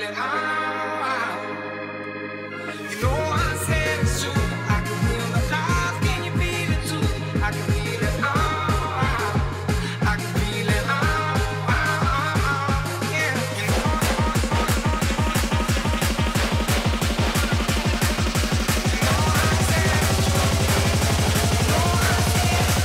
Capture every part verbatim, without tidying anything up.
it. Ah, you know I said it's true. I can feel the love. Can you feel it too? I can feel it. Ah, I can feel it. Ah, yeah. You know. You know I said it's true. You know I said it's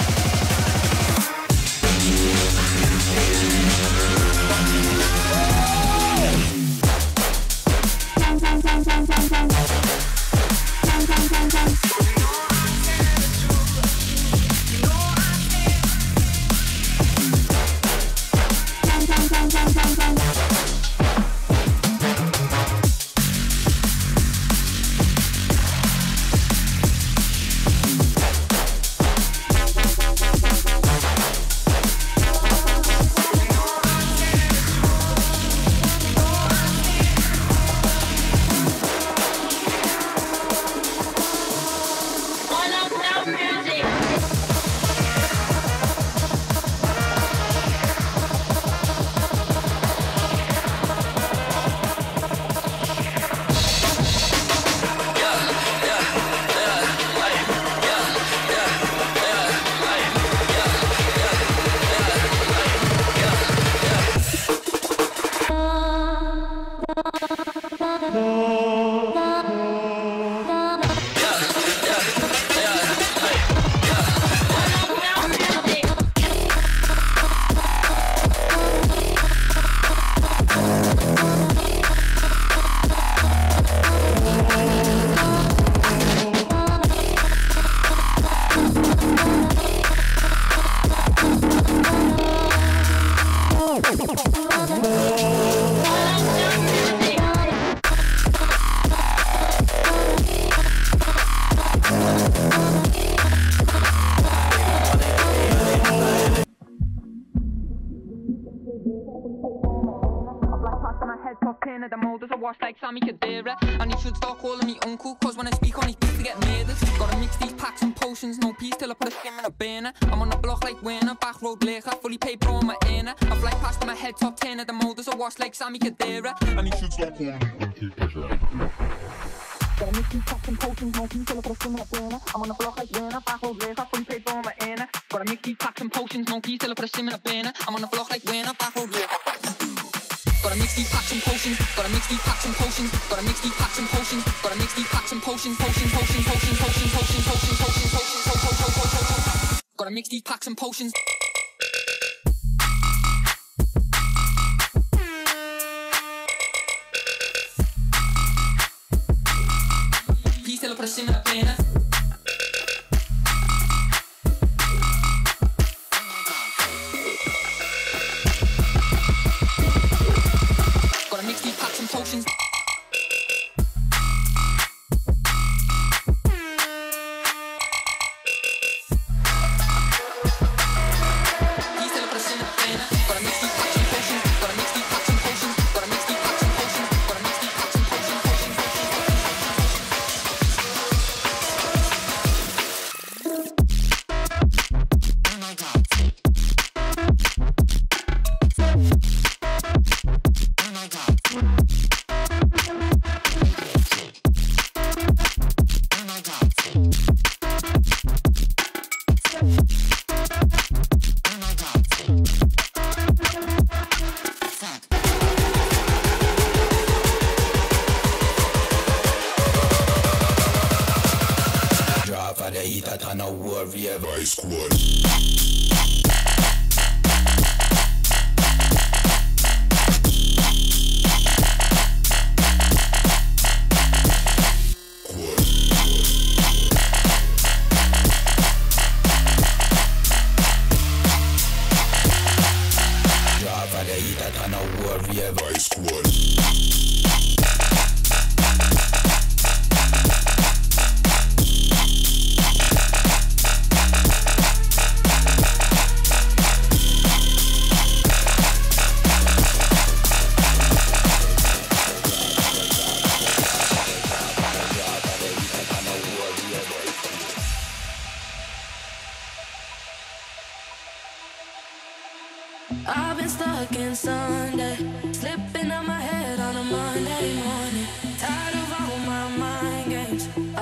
like Sammy Kadira, and he should stop calling me Uncle Pressure. Gotta make these packs and potions, no peace, till I put a skin in a banner. I'm on the block like Winner, back road laser, fully paid for my inner. Gotta make these packs and potions, no peace, till I put a sim in a banner. I'm on the block like Winner, back road laser. Gotta mix these packs and potions, gotta mix these packs and potions, gotta mix these packs and potions, gotta mix these packs and potions, potions, potions, potions, potions, potions, potions, potions, potions, potions, potions, gotta mix these packs and potions. Till I put a sim in a banner. Gotta mix these packs and potions.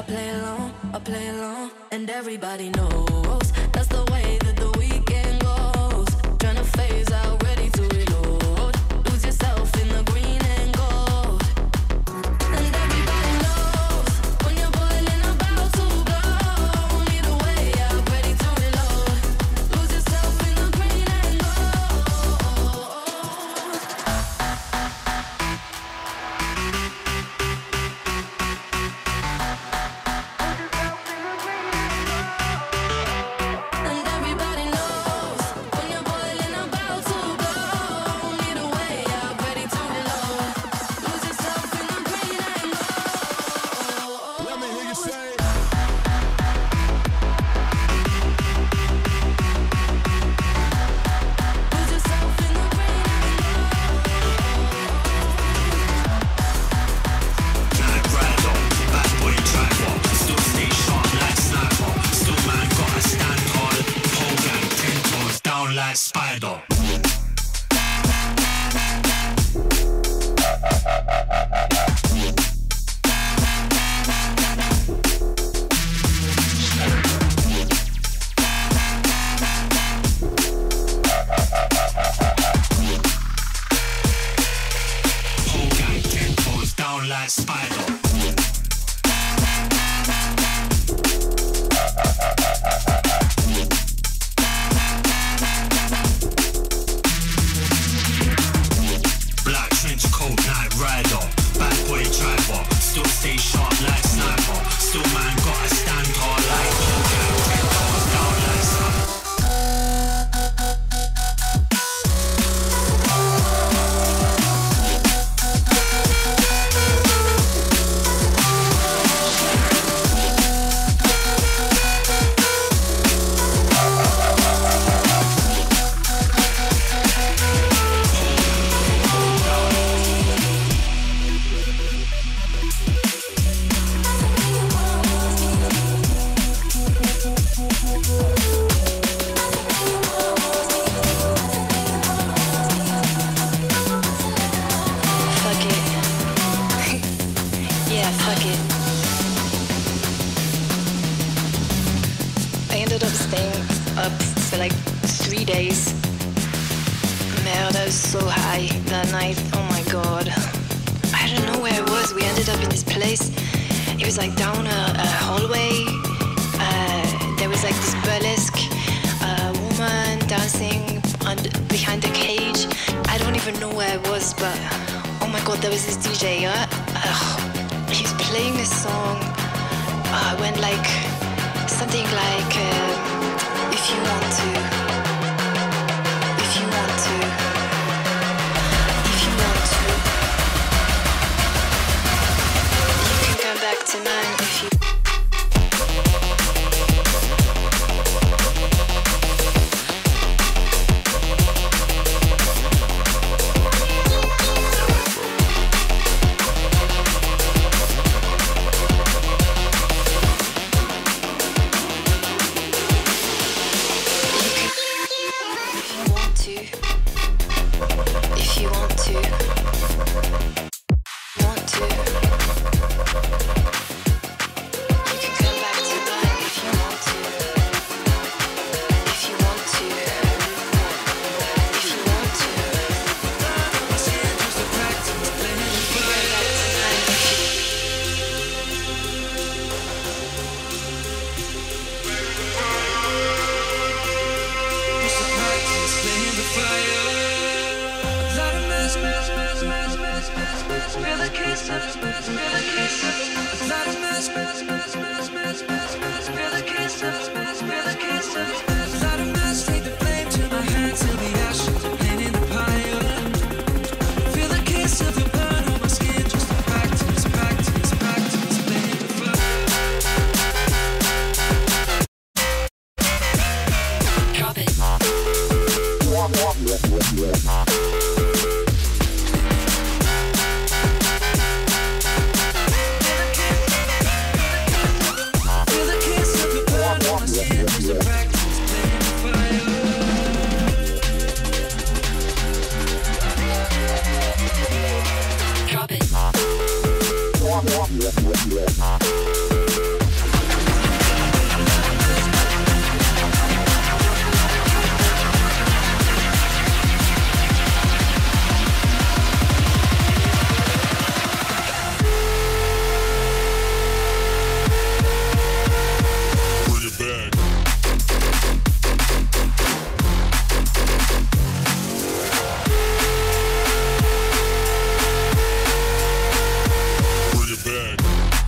play along, I play along, and everybody knows that's the way that the weekend goes. Trying to phase out, ready to reload. Lose yourself in the green and gold. And everybody knows when you're boiling about to blow. Need a way out, ready to reload. Lose yourself in the green and gold. And everybody knows when you're boiling about to blow. Need a way out, ready to reload. Lose yourself in the green and gold. Let me hear you say. Lose yourself in the green and Night rider, bad boy driver, still stay sharp like sniper. Still man gotta stand tall. Whole gang ten toes down like spider. Whole gang ten toes down like spider. Black trench coat, night rider, bad boy driver, still stay sharp like sniper. Still man gotta stand tall like whole gang ten toes down like spider. fuck it. Yeah, fuck it. I ended up staying up for like three days. Man, I was so high that night. Oh my god. I don't know where I was. We ended up in this place. It was like down a, a hallway. Uh, there was like this burlesque uh, woman dancing on, behind the cage. I don't even know where I was, but oh my god, there was this D J. Uh, uh, he was playing this song. Uh, went like something like uh, if you want to, if you want to, if you want to, you can come back to mine if you. If you want to, want to, you can come back to mine if you want to. If you want to, if you want to, you can come back to mine if you. Feel the kiss of, feel the kiss of, light a match, match, match, match, match, match, match. Feel the kiss of, feel the kiss of, light a match, take the flame to my hand till the ashes are painting the pyre. Feel the kiss of your burn on my skin, just to practice, practice, practice, playing the flow. Drop it. Feel the kiss of your burn on my skin, just to practice, playing the fire. Drop it.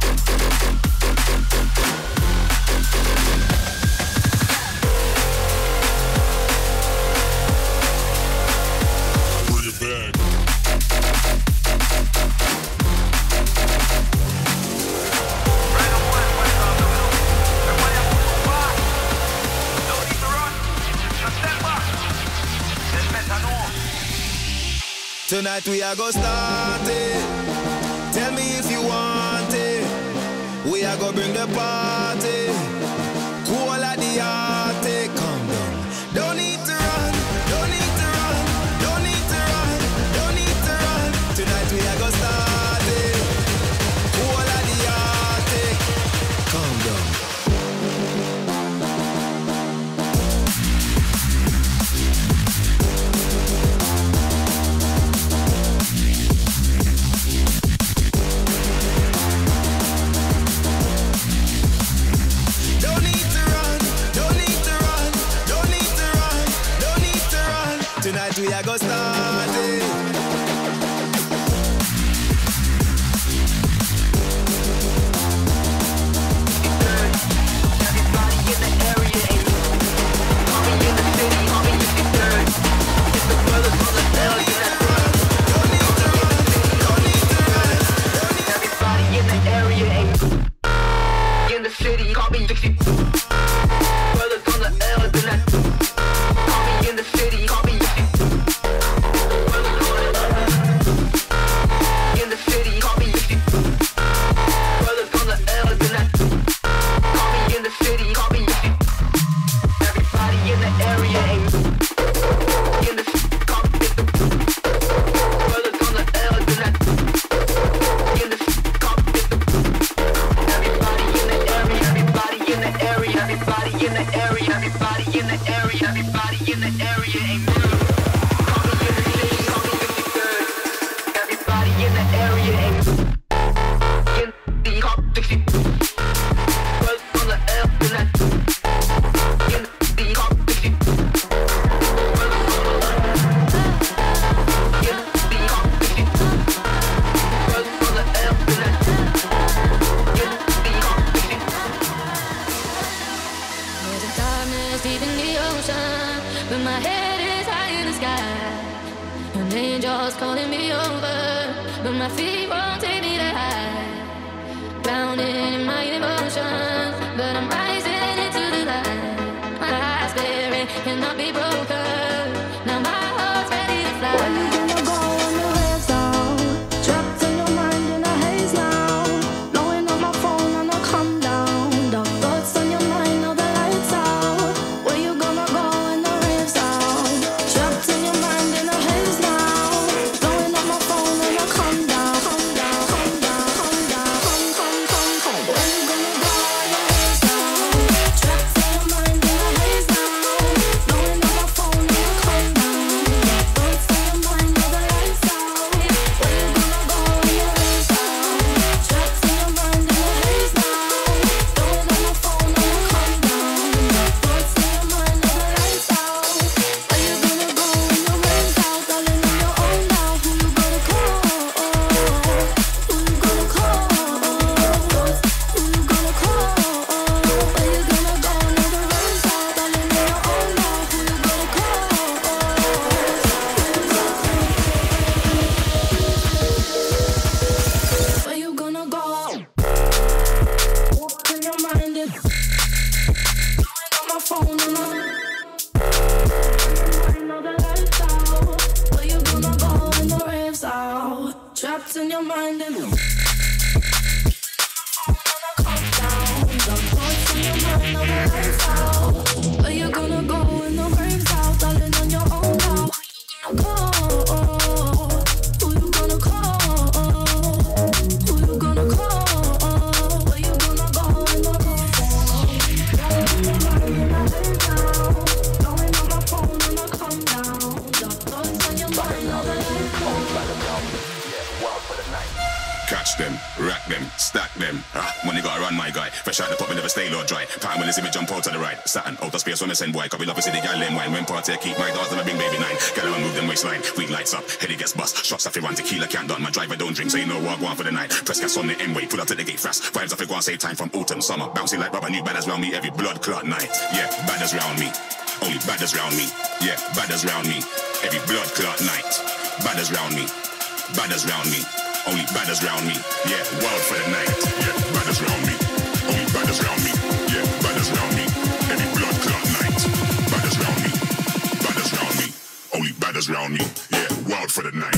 Tonight we are go start it. Tell me if you want it. We are go bring the party. Cool at the Arctic. Calm down. Don't need to run. Don't need to run. Don't need to run. Don't need to run. Tonight we are go start it. Cool at the Arctic. Calm down. Tonight we are go start it. Everybody in the area ain't mommy in the city, mommy in the dirt. It's the brothers from the hell in that run. Don't need to run, don't need to run. Everybody in the area ain't in the city, call me sixty. Brothers from the L in that. Call me in the city, call me sixty. In the city, call me sixty. Brothers from the L in that. Call me in the city, call me sixty. Everybody in the area ain't in the call me sixty. Brothers from the L in that. In the call me sixty. Everybody in the area, everybody in the area, everybody in the area, everybody in the area, everybody in the area ain't new. Call me in the city, call me sixty-third. Everybody in the area ain't in the call me sixty. Brothers from the L in that. In the call me sixty. Brothers from the L. In the call me sixty. Brothers from the L in that. In the call me sixty. There's a darkness deep in the ocean, but my head is high in the sky. An angel's calling me over, but my feet won't take me that high. Drowning in my emotions, but I'm rising into the light. My heart's bearing cannot be broken. Now my heart's ready to fly. When you gonna go when the waves down? Trapped in your mind in a haze now. Blowing up my phone and I come down. Dark thoughts on your mind, all the lights out. Where you gonna go when the waves down? Trapped in your mind in a haze now. Blowing up my phone and I come down. Come down, come down, come down, come, come, come, come. them. Ah, money gotta run, my guy. Fresh out the pop, we never stay low dry. Pattern when they see me jump out to the right. Satin, outer space when I send boy. Cause we love to see the gal them wine. When party, I keep my doors and I bring baby nine. Girl, I move them waistline. Weed lights up, heady gets bust. Shots off, run tequila can't done. My driver don't drink, so you know what, go on for the night. Press gas on the M-way, pull out to the gate fast. Vibes off, go on, save time from autumn, summer. Bouncy like rubber, new badders round me every blood clot night. Yeah, badders round me. Only badders round me. Yeah, badders round me. Every blood clot night. Badders round me. Badders round me. Only badders round me. Yeah, wild for the night. Yeah, badders round me. Only badders round me. Yeah, badders round me. Every blood clot night. Badders round me. Badders round me. Only badders round me. Yeah, wild for the night.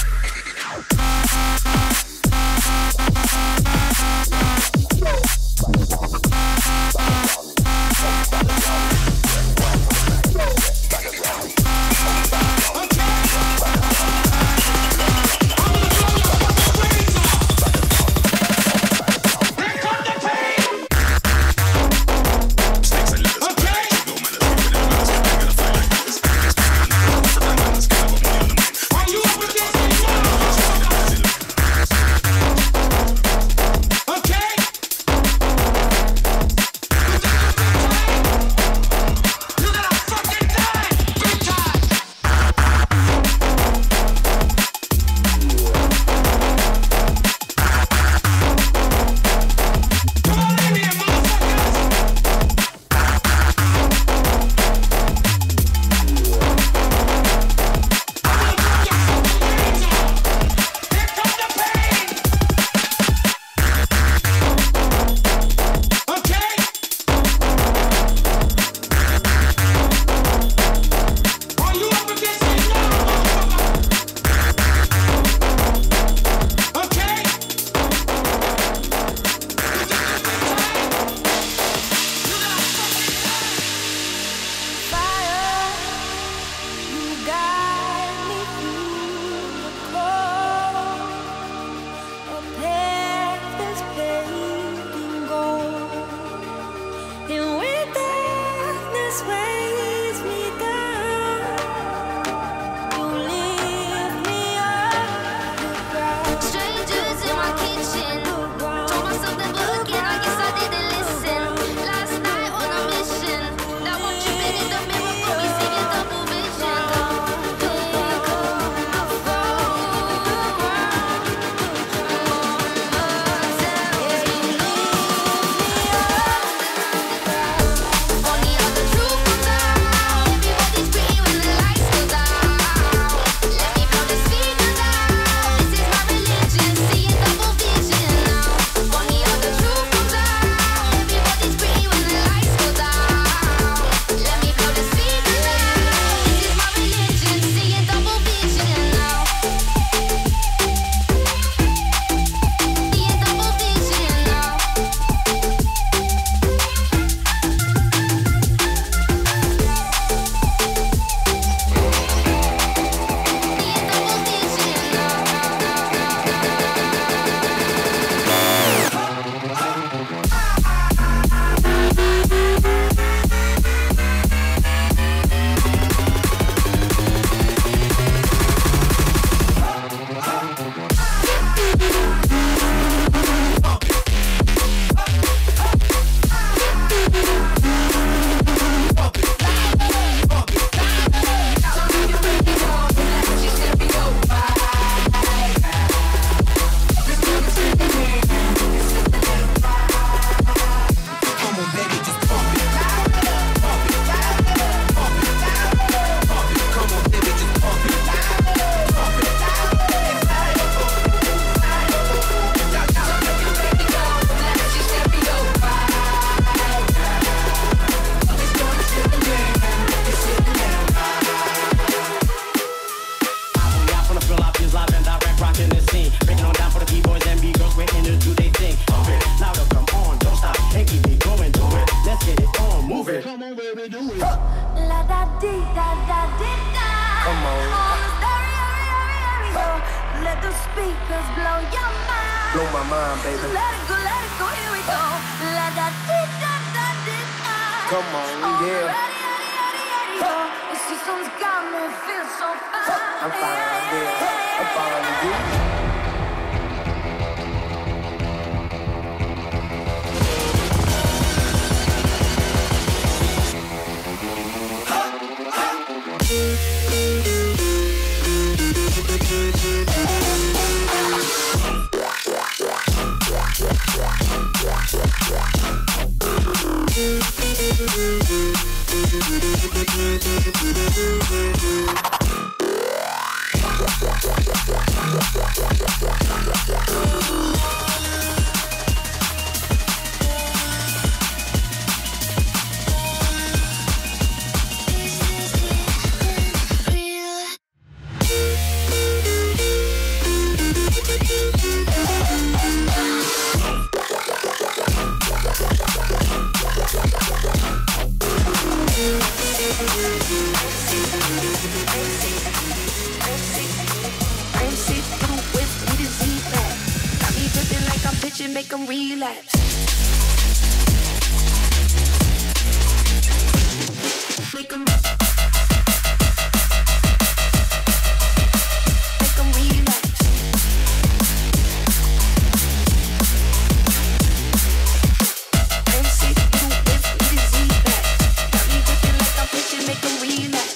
Blow my mind, baby. Let it go, let it go, here we go. La da di da da di da. Come on, Oh, yeah. ready, ready, ready, ready, go. The system's got me, feel so fine. I'm fine, yeah. I'm fine with you. Make them relapse. Make them Make them relapse. Don't say you with me to see back. Got me looking like I'm pitching, make them relapse.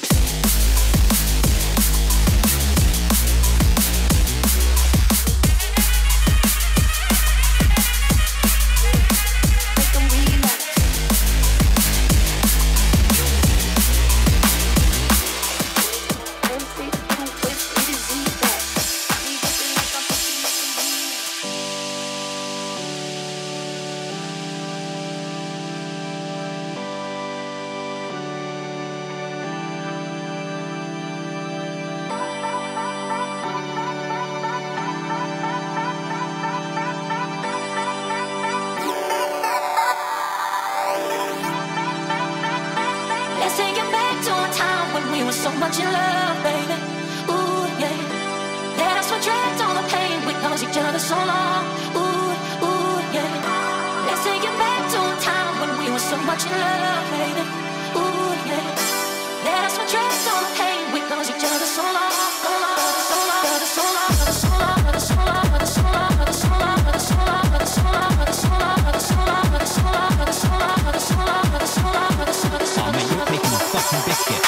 So much in love, baby. Ooh, yeah. Let us project all the pain. We caused each other so long. Ooh, ooh, yeah. Let's take it back to a time when we were so much in love, baby. Ooh, yeah. Let us project all the pain. We caused each other so long. So long, so long, so long, so long, so long, so long, so long, so long, so long, so long, so long, so long, so long, so long, so long, so long. Oh man, you're making a fucking biscuit.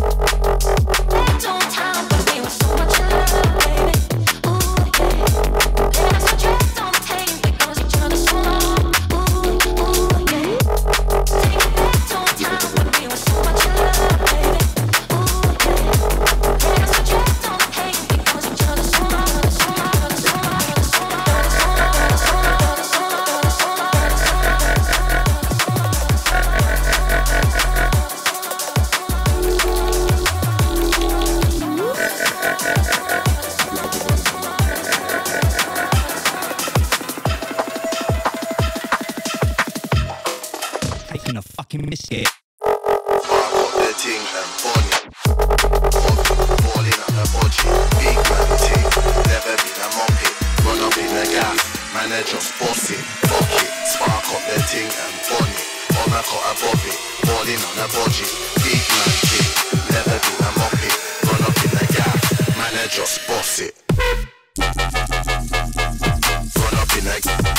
Biscuit. I got the ting and bonny. Falling on the bodgy. Big man ting. Never been a moppet. Run up in the gaff. Man, I just boss it. Fuck it. Spark up the ting and bonny. On I got above it. Falling on the bodgy. Big man ting. Never been a moppet. Run up in the gaff. Man, I just boss it. Run up in the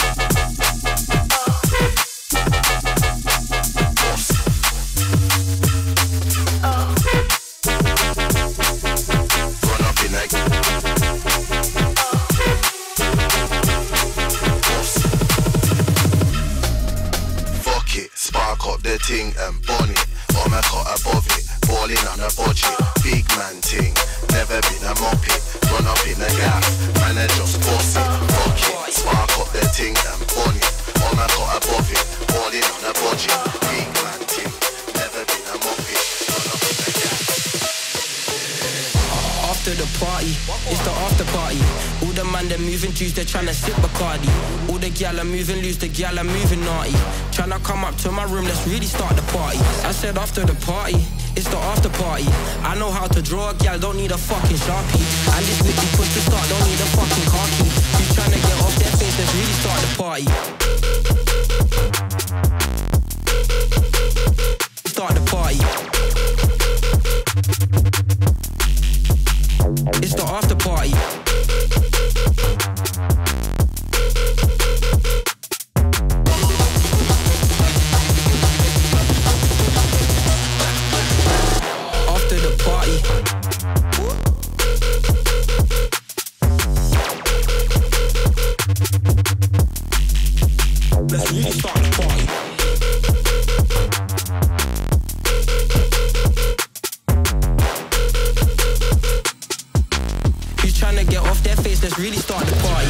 ting and bonnet, on my cot above it, balling on a bodgy, big man ting, never been a moppet, run up in the gaff, man I just boss it, rock it, spark up the ting and bonnet, on my cot above it, balling on a bodgy, big man ting, never been a moppet, run up in the gaff. After the party, it's the after party. All the man they're moving juice, they're trying to sip Bacardi. All the gal are moving loose, the gal are moving naughty. Tryna come up to my room, let's really start the party. I said after the party, it's the after party. I know how to draw a gal, don't need a fucking Sharpie. And this licky push to start, don't need a fucking car key. You tryna get off their face, let's really start the party. Start the party. It's the after party. After the party. Let's let's really start the party. Who's trying to get off their face, let's really start the party.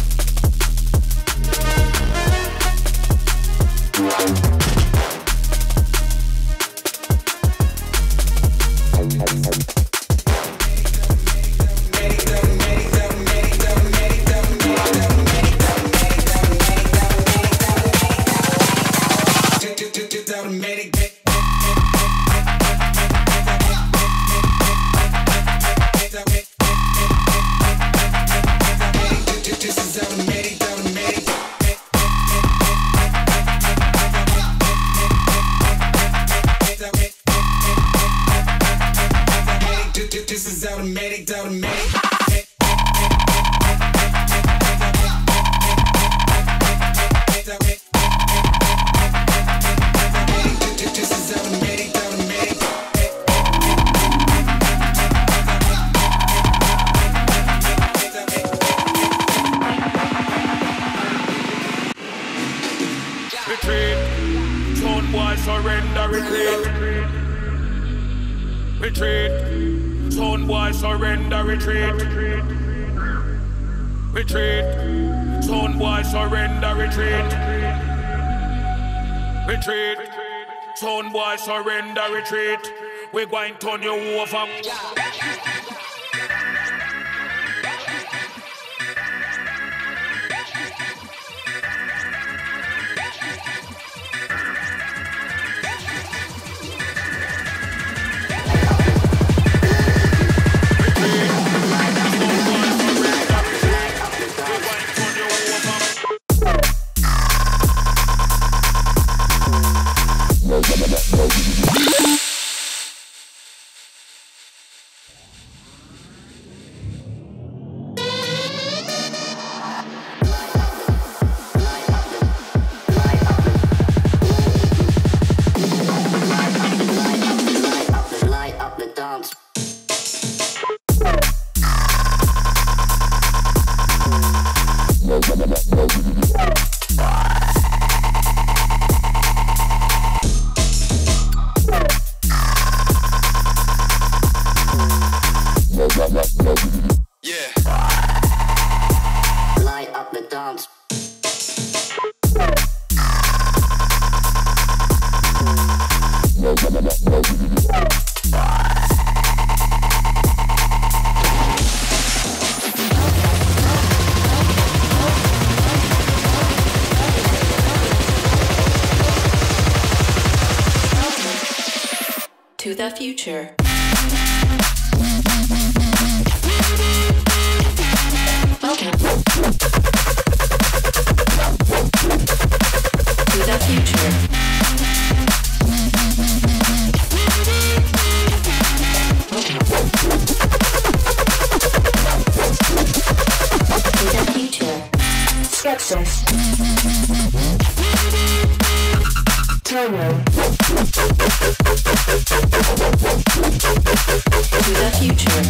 Surrender, retreat. We're going to turn you over. To the future. Okay. To the future. Okay. To the future. Skepsis. Turbo. To the future.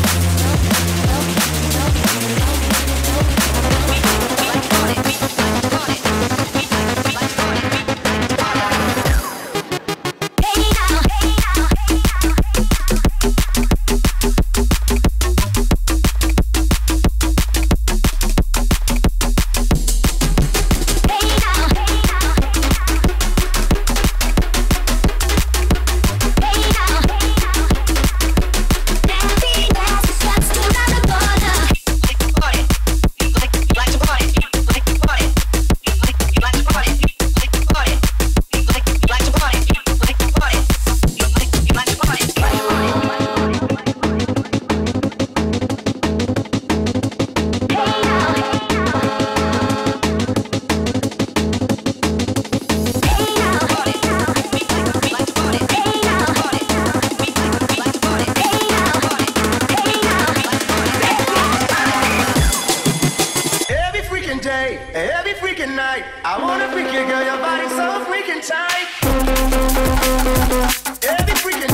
I wanna freak you, girl, your body's so freaking tight. Every freaking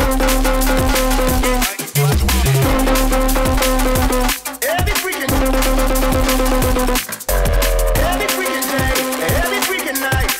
Every freaking Every freaking day, every freaking night.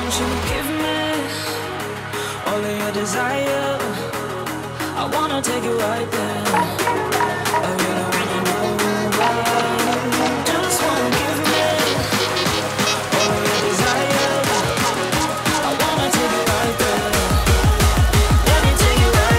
won't you give me all of your desire? I wanna take you right there. I really wanna know why. Just wanna give me all of your desire. I wanna take you right there. Let me take you right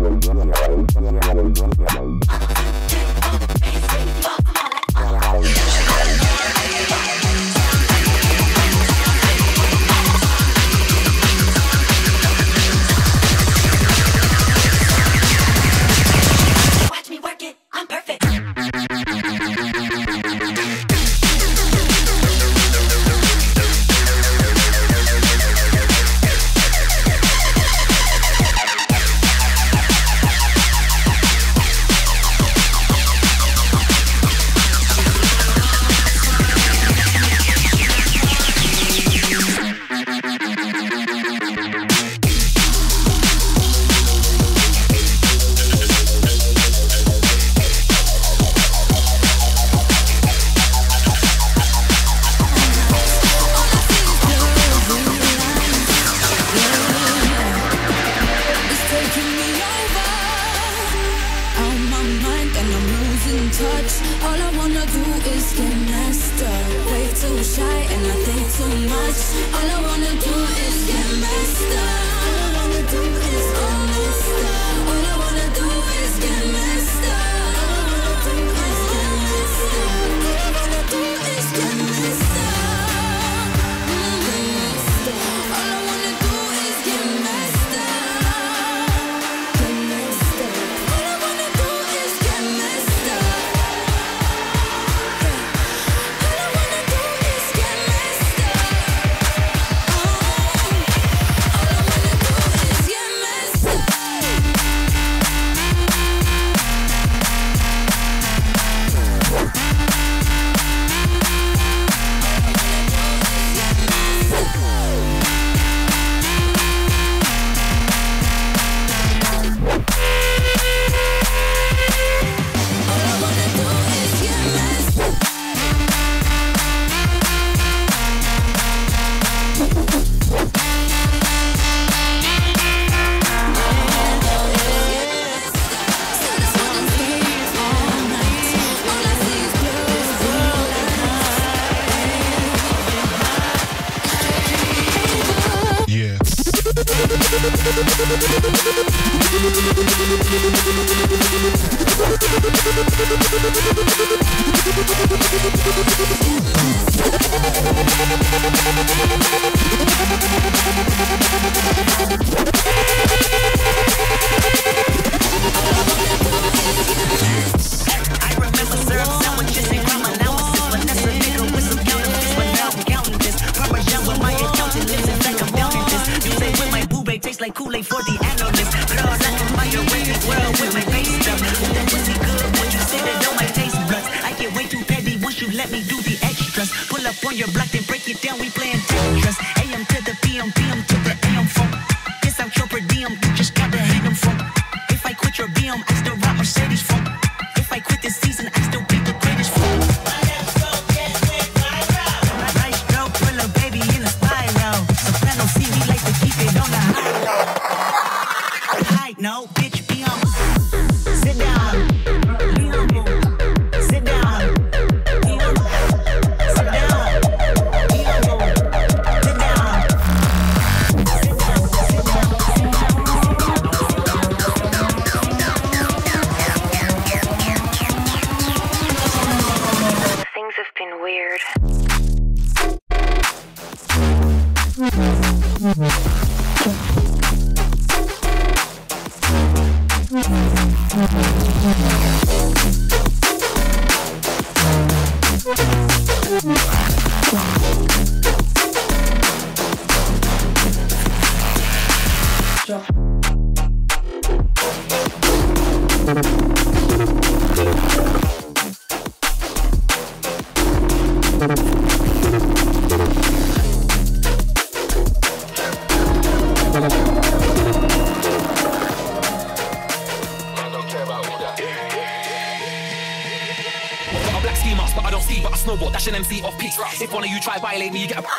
If one of you try violate me, you get a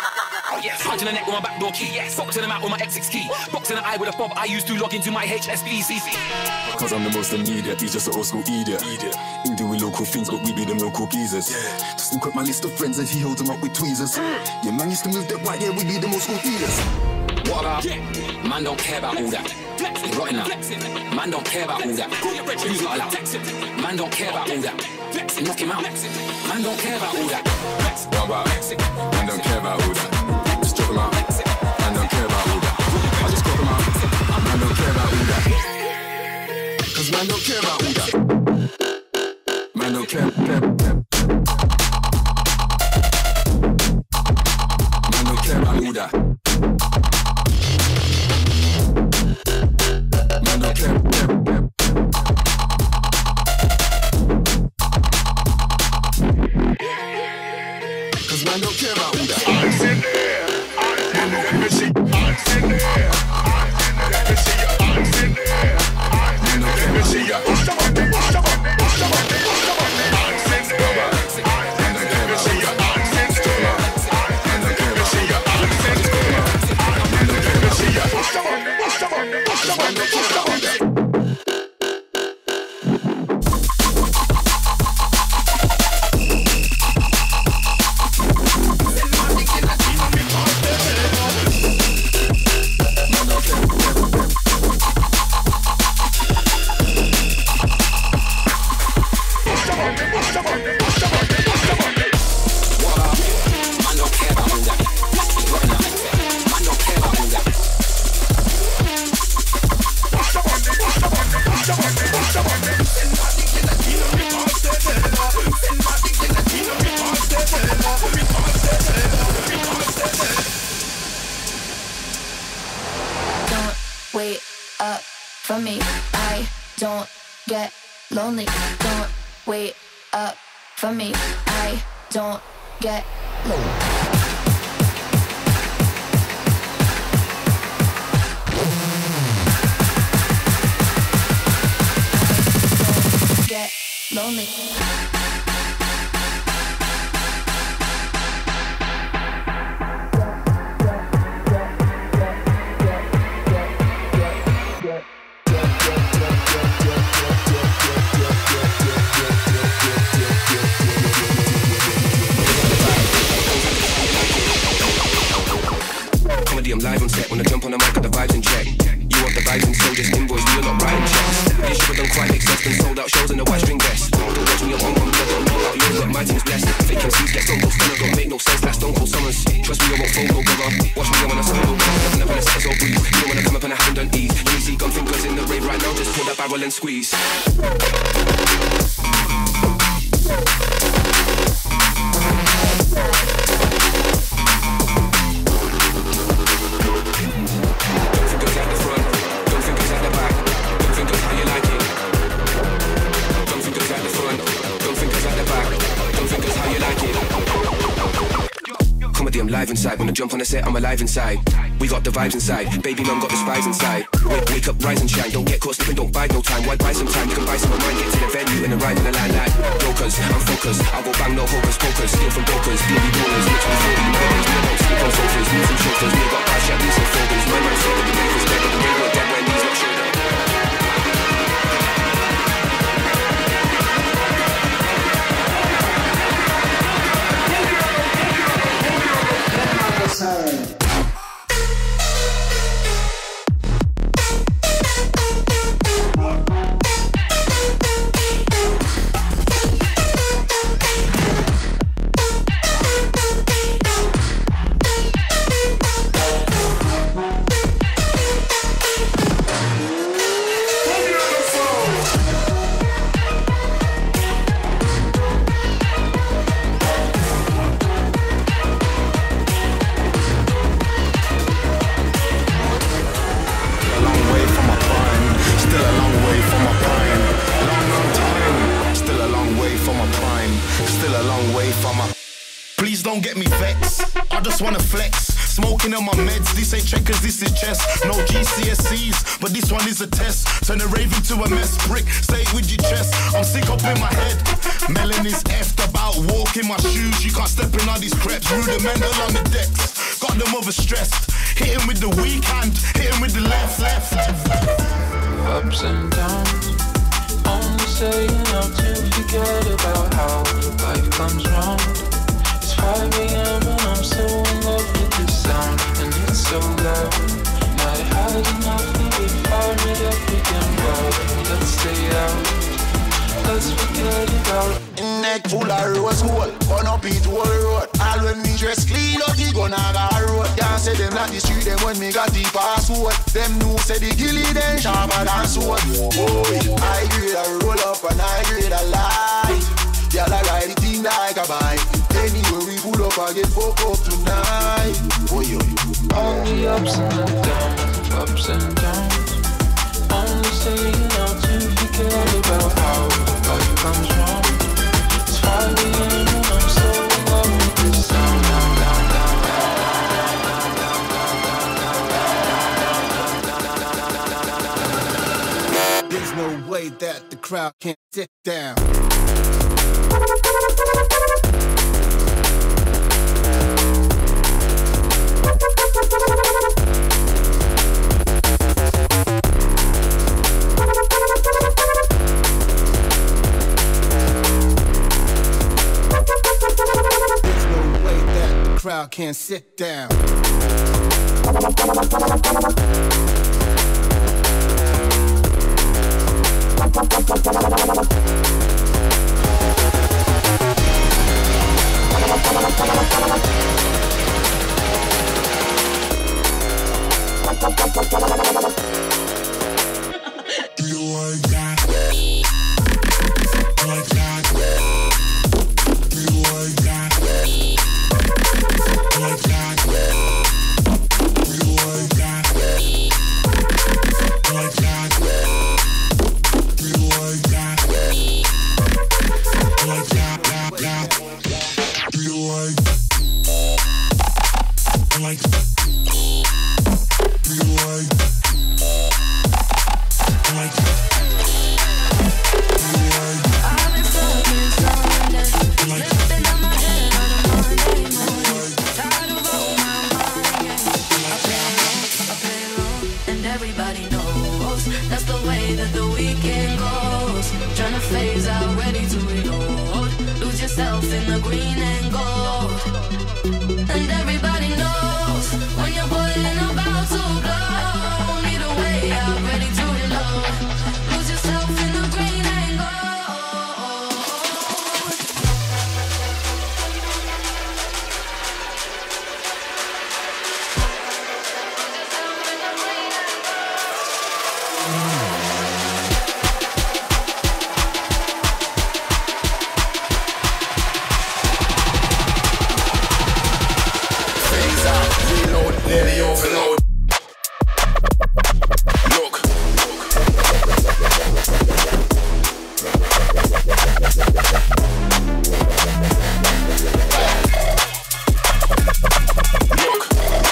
yes. Punch in the neck with my backdoor key, yes. Box in the mouth with my X six key. Box in the eye with a fob I used to log into my H S B C. Cause I'm the most immediate, he's just an old school idiot. He doing local things, but we be them local geezers. Yeah. Just look at my list of friends and he holds them up with tweezers. Mm. Yeah, man used to move that white, yeah, we be the most school dealers. What up? Yeah. Man don't care about all that. Rotting out. Man don't care about all that. Who's not allowed? Man don't care about all that. Knock him out. Man don't care about all that. What about? Man don't care about all that. Just drop him out. Man don't care about all that. I just drop him out. Man don't care about all that. Cause man don't care about all that. Man don't care, care, care. Man don't care about all that. Man don't care, care, care. Cause man don't care about all that. I'm sitting there, I'm sitting there, let me see, I'm sitting there, I'm sitting there, let me see you, I'm sitting there, I'm sitting there, let me see you, I'm sitting there, I'm sitting there, I'm sitting there, I'm sitting there, let me see you, I'm sitting there, let me see you, I'm sitting there, let me see you, I'm sitting there, I'm sitting there, I'm sitting there. Wait up for me. I don't get lonely. Don't wait up for me. I don't get lonely. Get lonely. I'm live on set. When I jump on the mic, got the vibes in check. You want the vibes and so just invoice me, you're not writing checks. This shit done quite excess and sold out shows in the white string vest. Don't watch me, I'm on one, I don't know about you, but my team's blessed. Fake M Cs get don't go stunner, don't make no sense, that's Stone Cold Summers. Trust me, I won't fold no brother. Watch me, I'm on a solo, never never let it all breathe. You wanna come up and I haven't done ease. You see gun fingers in the rave right now, just pull that barrel and squeeze. I'm live inside. When I jump on the set, I'm alive inside. We got the vibes inside. Baby mum got the spies inside. Wake, wake up, rise and shine. Don't get caught slipping, don't bide no time. Why buy some time? You can buy some of mine. Get to the venue and arrive in the line like brokers. I'm focused. I'll go bang, no hocus pocus. Steal from brokers, baby ballers. Mix with forty brothers. Me don't sleep on sofas. Move some chauffeurs. Me got bad shit, leave some folders. My man said that the break was dead, but the ring were dead when he's not showed up. Sorry. Don't get me vexed, I just wanna flex. Smoking on my meds, this ain't checkers, this is chess. No G C S Es, but this one is a test. Turn a rave into a mess, brick, say it with your chest. I'm sick up in my head, Melon is effed about walking my shoes. You can't step in all these crepes, rudimental on the decks. Got them overstressed, hit him with the weak hand, hit him with the left, left. Ups and downs, only saying out to forget about how life comes round. five a m and I'm so in love with the sound, and it's so loud. Not had enough of it, five minutes. old school, burn up it whole road. All when me dress clean up, the gun I got road. Can't say them like the street, them when me got the password. Them know say the gilly, then sharper than sword. Boy, I grade a roll up and I grade a light. Y'all I ride the thing like a bike. Anywhere we pull up, I get fucked up tonight. Oh, yo, all the ups and the downs, ups and downs. Only staying out to forget about how life comes round. It's five a m and I'm so in love with this sound. Down, down, down, down. There's no way that the crowd can't sit down. There's no way that the crowd can't sit down. Do you like that? Like that? Do you like that? Like that? Do you like that? Like that? Do you like that? Like that? Do you like? Like? Do you like? Like? I've been stuck in Sunday, slipping on my head on a Monday morning. Tired of all my mind games. I play along, I play along, and everybody knows that's the way that the weekend goes. Tryna phase out, ready to reload. Lose yourself in the green and gold. And everybody knows when you're boiling about to blow. Need a way out, ready to reload. Lose yourself in the green and gold. Phase out, reload, nearly overload. Look. Look.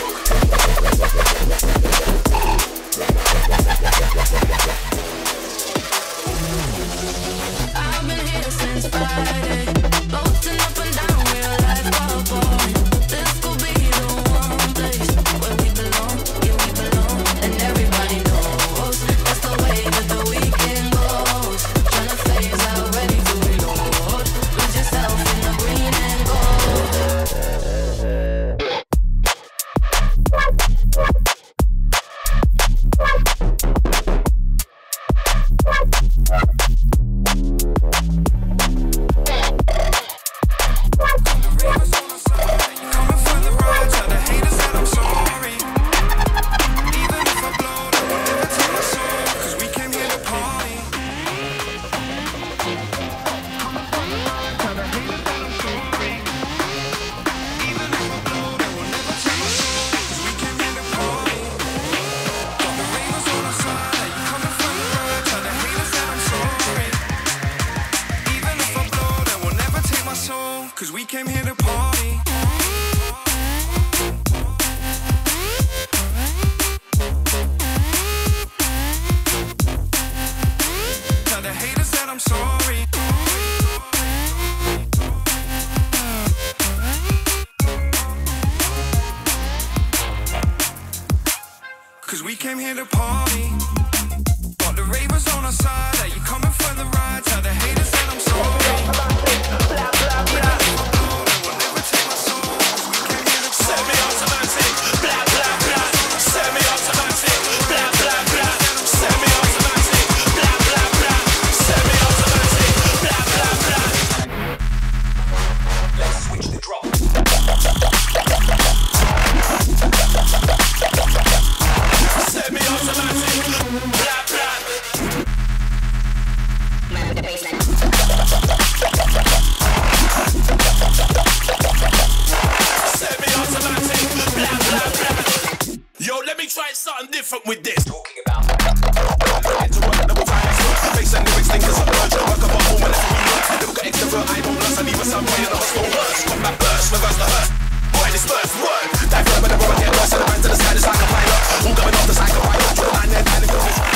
I've been here since Friday, floating up and down real life ball boy. This could be the one place where we belong, yeah we belong. And everybody knows that's the way that the weekend goes. Tryna phase out, ready to reload. Lose yourself in the green and gold. Cause we came here to party. Tell the haters that I'm sorry. Cause we came here to party. Got the ravers on our side. Are you coming for the ride? Tell the haters that I'm sorry. with this. Talking about into work, double time extra. Face and lyrics, think it's a urge. Work about home whenever we work. Never got extrovert, I don't blast. I leave us some way in the hostel verse. Combat burst, reverse the hurt. Boy, this first word. Divert with the road, get worse. And the man to the side is like a pilot. All going off the side of pilot. Draw the man there, down and go this.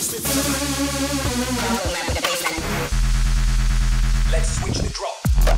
Let's switch the drop.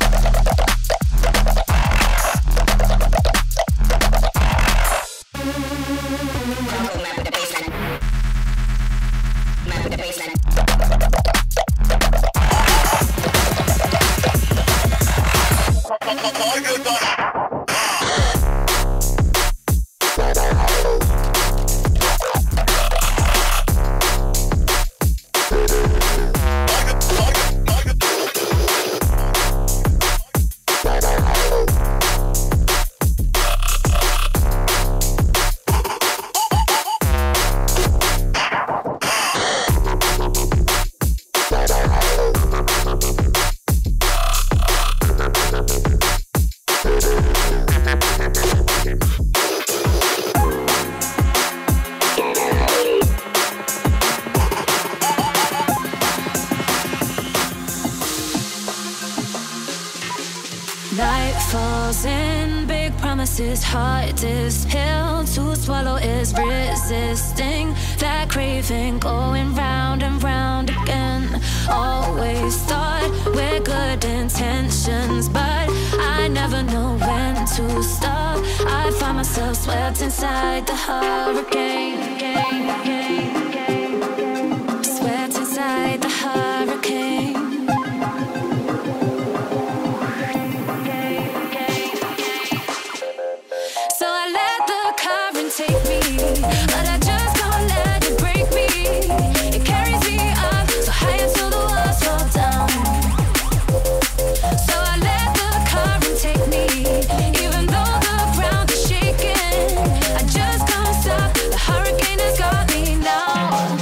Night falls in, big promises, hardest pill to swallow is resisting that craving, going round and round again. Always thought with good intentions, but I never know when to stop. I find myself swept inside the hurricane, swept inside the hurricane. Take me, but I just can't let it break me. It carries me up so high until the walls fall down. So I let the current take me, even though the ground is shaking. I just can't stop. The hurricane has got me now.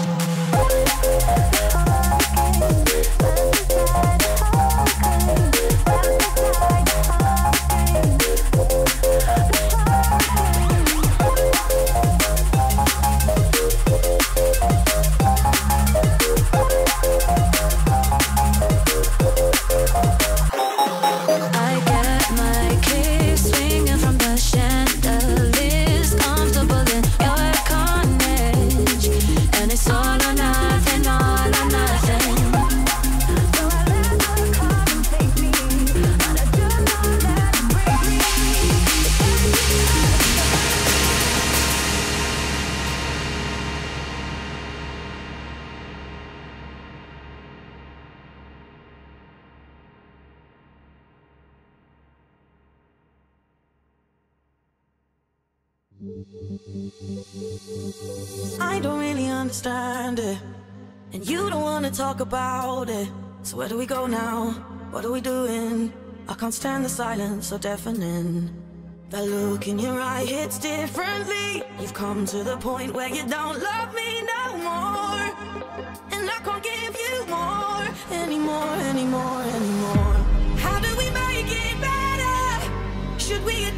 I don't really understand it, and you don't wanna talk about it. So where do we go now? What are we doing? I can't stand the silence so deafening. That look in your eye hits differently. You've come to the point where you don't love me no more, and I can't give you more, anymore, anymore, anymore. How do we make it better? Should we